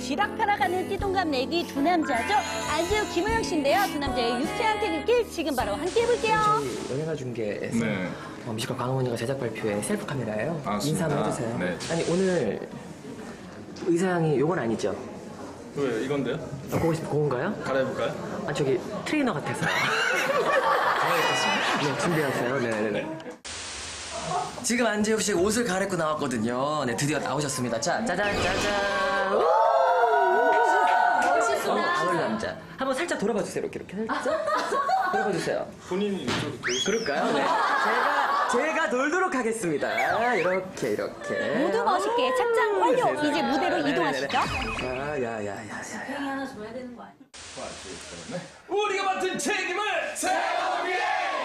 쥐락펴락하는 띠동갑 내기 두 남자죠. 안재욱, 김호영 씨인데요. 두 남자의 유쾌한 퇴근길 지금 바로 함께 해볼게요. 저희 연예가 중계에서 뮤지컬 광화문연가 제작 발표회 셀프 카메라예요. 인사 한번 해주세요. 네. 아니 오늘 의상이 요건 아니죠? 왜 이건데요? 그건가요? 갈아입을까요? 아 저기 트레이너 같아서요. 네, 준비하세요. 네네네. 지금 안재욱 씨 옷을 갈아입고 나왔거든요. 네, 드디어 나오셨습니다. 자, 짜잔, 짜잔. 멋있다. 아울 남자. 한번 살짝 돌아봐 주세요. 이렇게 살짝. 돌아봐 주세요. 본인이 이쪽으로 그럴까요? 네. 제가 놀도록 하겠습니다. 이렇게. 모두 멋있게 착장 완료. 이제 무대로 이동하시죠. 야야야야야. 하나 줘야 되는 거 아니야? 우리가 맡은 책임을 세워위해.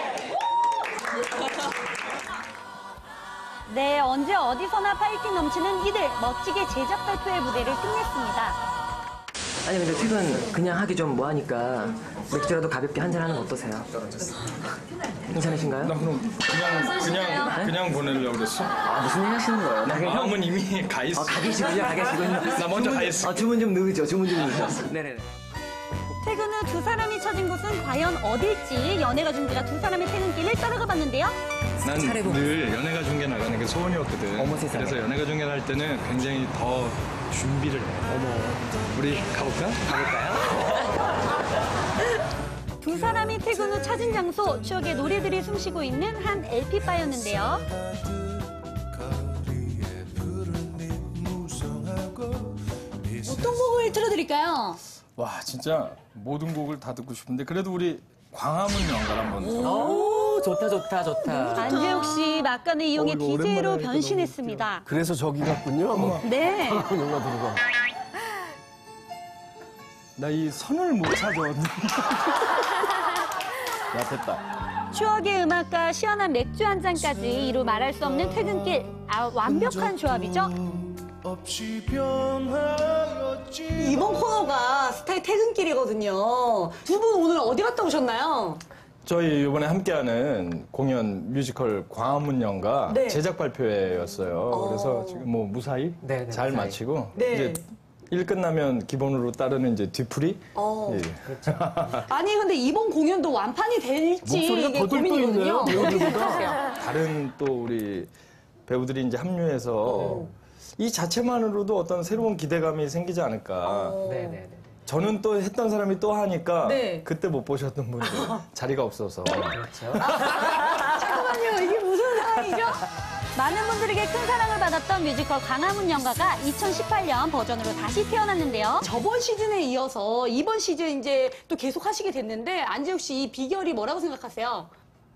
네, 언제 어디서나 파이팅 넘치는 이들 멋지게 제작 발표회 무대를 끝냈습니다. 아니 근데 퇴근 그냥 하기 좀 뭐하니까 맥주라도 가볍게 한잔 하는 거 어떠세요? 괜찮으신가요? 나 그럼 그냥 보내려고 그랬어. 아 무슨 얘기 하시는 거예요? 나 마음은 이미 가 있어. 가 계시군요. 나 먼저 가 있어. 주문 좀 늦죠. 네네네. 퇴근 후 두 사람이 처진 곳은 과연 어딜지 연예가 중계가 두 사람의 퇴근길을 따라가 봤는데요. 난 늘 연예가 중계 나가는 게 소원이었거든. 어머, 세상에. 그래서 연예가 중계를 할 때는 굉장히 더 준비를 해. 우리 가볼까? 두 사람이 퇴근 후 찾은 장소, 추억의 노래들이 숨쉬고 있는 한 LP바였는데요. 어떤 곡을 틀어드릴까요? 와 진짜 모든 곡을 다 듣고 싶은데 그래도 우리 광화문 연가를 한번 들어. 오 좋다. 안재욱 씨 막간을 이용해 DJ로 변신했습니다. 그래서 저기 갔군요. 네. 영화 들어가. 나 이 선을 못 찾아. 야 됐다. 추억의 음악과 시원한 맥주 한 잔까지 이루 말할 수 없는 퇴근길. 완벽한 조합이죠? 이번 코너가 스타의 퇴근길이거든요. 두 분 오늘 어디 갔다 오셨나요? 저희 이번에 함께하는 공연 뮤지컬 광화문 연가 네. 제작 발표회였어요. 그래서 지금 뭐 무사히 네, 잘 무사히. 마치고 네. 이제 일 끝나면 기본으로 따르는 이제 뒤풀이. 예. 아니 근데 이번 공연도 완판이 될지 목소리가 이게 거들 고민이거든요. 떠 있네요. 다른 또 우리 배우들이 이제 합류해서 이 자체만으로도 어떤 새로운 기대감이 생기지 않을까. 네네네. 저는 또 했던 사람이 또 하니까 네. 그때 못 보셨던 분들 자리가 없어서. 그렇죠. 잠깐만요. 이게 무슨 상황이죠? 많은 분들에게 큰 사랑을 받았던 뮤지컬 광화문 연가가 2018년 버전으로 다시 태어났는데요. 저번 시즌에 이어서 이번 시즌 이제 또 계속 하시게 됐는데 안재욱 씨 이 비결이 뭐라고 생각하세요?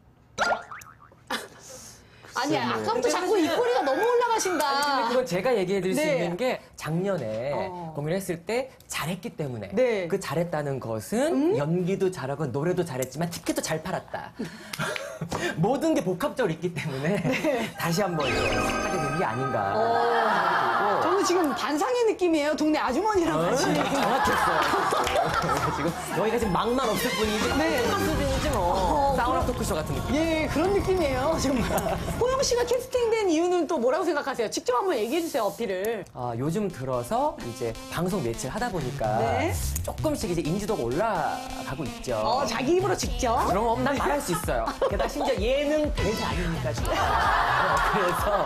아니 아까부터 자꾸 입꼬리가 너무 올라가신다. 그건 제가 얘기해 드릴 수 네. 있는 게 작년에 공연했을 때 잘했기 때문에 네. 그 잘했다는 것은 연기도 잘하고 노래도 잘했지만 티켓도 잘 팔았다. 모든 게 복합적으로 있기 때문에 다시 한번 하게 된 게 아닌가. 저는 지금 반상의 느낌이에요. 동네 아주머니랑 같이. 정확했어요. 지금 여기가 지금 막만 없을 뿐이지 네. 수준이지 뭐. 사우나 토크쇼 같은 느낌. 예, 그런 느낌이에요. 정말. 호영 씨가 캐스팅된 이유는 또 뭐라고 생각하세요? 직접 한번 얘기해 주세요, 어필을. 요즘 들어서 이제 방송 매체를 하다 보니까 네. 조금씩 이제 인지도가 올라가고 있죠. 자기 입으로 직접. 그럼 난 말할 수 있어요. 게다가 심지어 예능 대사 아닙니까, 지금. 그래서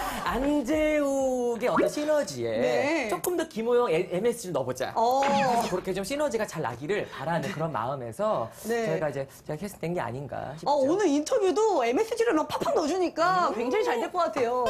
안재욱의 어떤 시너지에 네. 조금 더 김호영 MSG를 넣어보자. 그래서 그렇게 좀 시너지가 잘 나기를 바라는 그런 마음에서 네. 제가 제가 게 아닌가 싶죠. 오늘 인터뷰도 MSG를 팍팍 넣어주니까 굉장히 잘 될 것 같아요.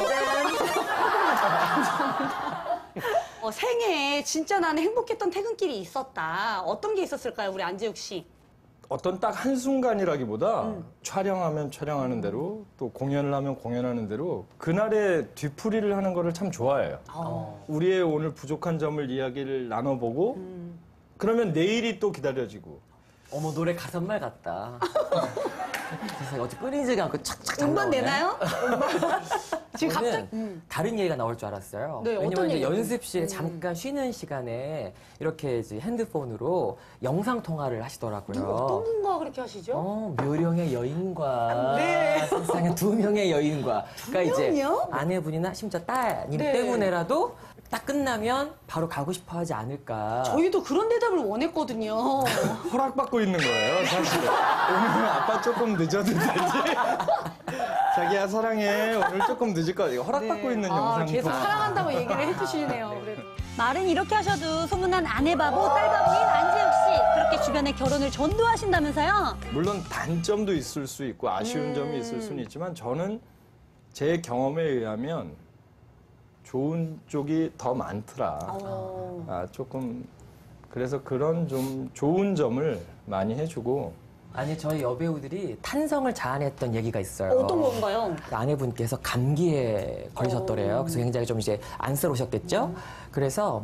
생애에 진짜 나는 행복했던 퇴근길이 있었다. 어떤 게 있었을까요, 우리 안재욱 씨? 어떤 딱 한순간이라기보다 촬영하면 촬영하는 대로 또 공연을 하면 공연하는 대로 그날의 뒤풀이를 하는 거를 참 좋아해요. 우리의 오늘 부족한 점을 이야기를 나눠보고 그러면 내일이 또 기다려지고. 어머, 노래 가사말 같다. 세상에 어째 끊이지가 않고 착착착 음반 나오네. 내나요? 지금 저는 갑자기. 다른 얘기가 나올 줄 알았어요. 네, 어떤 왜냐면 이제 얘기요? 연습실에 잠깐 쉬는 시간에 이렇게 이제 핸드폰으로 영상 통화를 하시더라고요. 어떤 분과 그렇게 하시죠? 묘령의 여인과 네. 세상에 두 명의 여인과. 그러니까 이제 명이요? 아내분이나 심지어 따님 네. 때문에라도 딱 끝나면 바로 가고 싶어 하지 않을까. 저희도 그런 대답을 원했거든요. 허락받고 있는 거예요, 사실은. 오늘 아빠 조금 늦어도 되지? 자기야, 사랑해. 오늘 조금 늦을 거야. 이거 허락받고 있는 영상. 계속 사랑한다고 얘기를 해주시네요. 그래도. 말은 이렇게 하셔도 소문난 아내 바보, 딸 바보인 안재욱 씨. 그렇게 주변에 결혼을 전도하신다면서요? 물론 단점도 있을 수 있고 아쉬운 점이 있을 수는 있지만 저는 제 경험에 의하면 좋은 쪽이 더 많더라. 조금 그래서 그런 좀 좋은 점을 많이 해주고 아니 저희 여배우들이 탄성을 자아냈던 얘기가 있어요. 어떤 건가요? 그 아내분께서 감기에 걸리셨더래요. 그래서 굉장히 좀 이제 안쓰러우셨겠죠. 그래서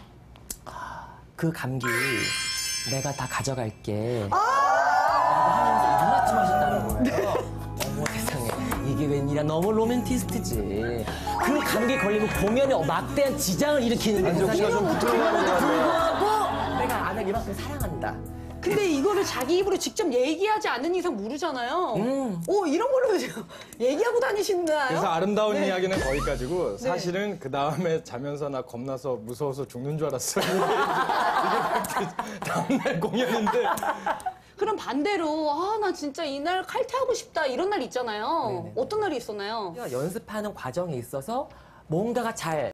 그 감기 내가 다 가져갈게. 라고 하면서 눈맞춤하셨다는 거예요. 어머 세상에 이게 웬일이야. 너무 로맨티스트지. 그 감기 걸리면 공연에 막대한 지장을 일으키는 안재욱 씨가 좀 부끄러워하는 불구하고 내가 아내를 이만큼 사랑한다. 근데 이거를 자기 입으로 직접 얘기하지 않는 이상 모르잖아요. 이런 걸로 얘기하고 다니시나요? 그래서 아름다운 이야기는 거기까지고 사실은 그 다음에 자면서 나 겁나서 무서워서 죽는 줄 알았어요. 이게 다음날 공연인데 그럼 반대로 나 진짜 이날 칼퇴하고 싶다 이런 날 있잖아요. 네네. 어떤 날이 있었나요? 연습하는 과정에 있어서 뭔가가 잘